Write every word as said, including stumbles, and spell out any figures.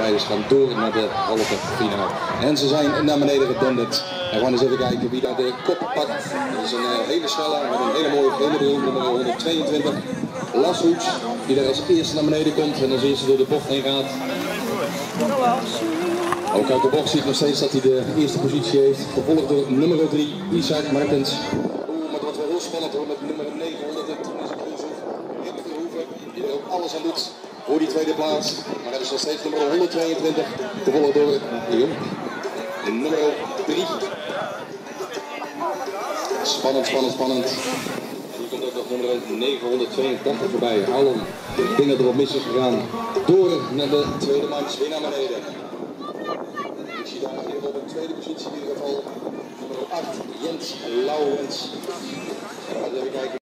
rijders gaan door naar de halve finale. En ze zijn naar beneden gedenderd. En we gaan eens even kijken wie daar de kop pakt. Dat is een uh, hele snelle, met een hele mooie gele bril, nummer honderdtweeëntwintig. Lashoets, die daar als eerste naar beneden komt en als eerste door de bocht heen gaat. Ook uit de bocht ziet nog steeds dat hij de eerste positie heeft. Gevolgd door nummer drie, Isaac Martens. Oeh, maar het wordt wel heel spannend hoor, met nummer negenhonderdtien is het Rip Verhoeven, die er ook alles aan doet voor die tweede plaats. Maar het is nog steeds nummer honderdtweeëntwintig, gevolgd door de nummer drie. Spannend, spannend, spannend. En hier komt ook nog nummer negenhonderdtweeëntachtig voorbij. Allen, ik denk dat er wat mis is gegaan. Door naar de tweede manch, weer naar beneden. Ik zie daar hier op de tweede positie in ieder geval nummer acht, Jens Laurens. Even kijken.